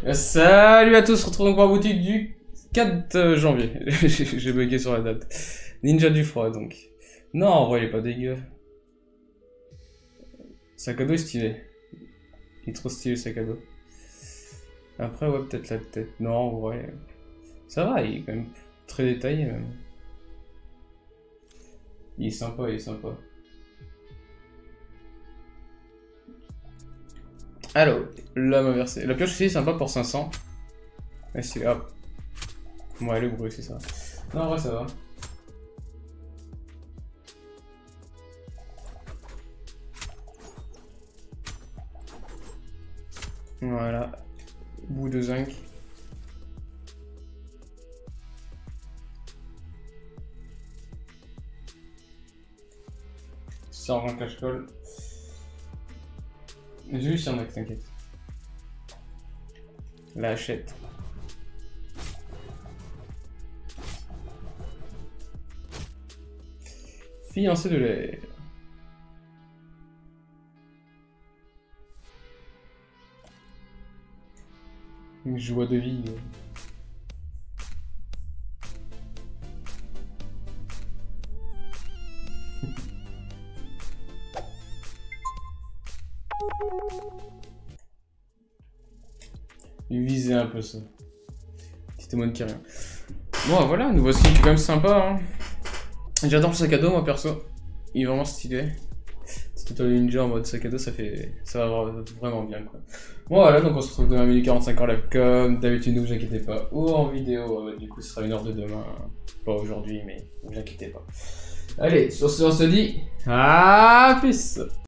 Salut à tous, retrouvons pour la boutique du 4 janvier. J'ai bugué sur la date. Ninja du froid donc. Non, en vrai il est pas dégueu. Sac à dos est stylé. Il est trop stylé le sac à dos. Après ouais peut-être la tête. Non en vrai. Ça va, il est quand même très détaillé même. Il est sympa, il est sympa. Alors, là m'a versé. La pioche aussi est sympa pour 500. Et c'est hop. Ouais, le bruit c'est ça. Non, en vrai ça va. Voilà. Bout de zinc. Ça en cache-colle. J'ai vu si y en a que t'inquiète. La hachette. Fiancé de l'air. Une joie de vie. Il visait un peu ça. Petit témoin qui rien. Bon voilà, nouveau skin qui est quand même sympa. Hein. J'adore le sac à dos moi perso. Il est vraiment stylé. C'est un ninja en mode sac à dos, ça va vraiment bien quoi. Bon voilà, donc on se retrouve demain à 12h45 live comme d'habitude, ne vous inquiétez pas. Ou en vidéo, du coup ce sera 1h de demain. Pas aujourd'hui, mais ne vous inquiétez pas. Allez, sur ce on se dit à plus.